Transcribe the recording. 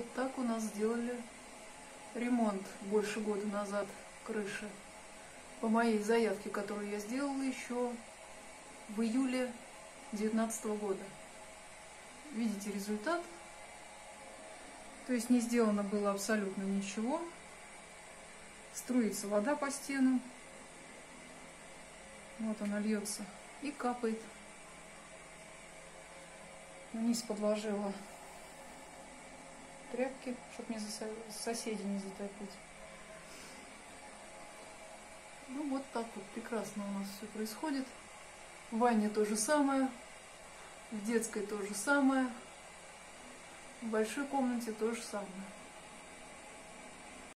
вот так у нас сделали ремонт больше года назад крыши. По моей заявке, которую я сделала еще в июле 2019 года. Видите результат? То есть не сделано было абсолютно ничего. Струится вода по стенам. Вот она льется и капает. Вниз подложила тряпки, чтобы соседей не затопить. Ну вот так вот прекрасно у нас все происходит. В ванне то же самое, в детской то же самое, в большой комнате то же самое.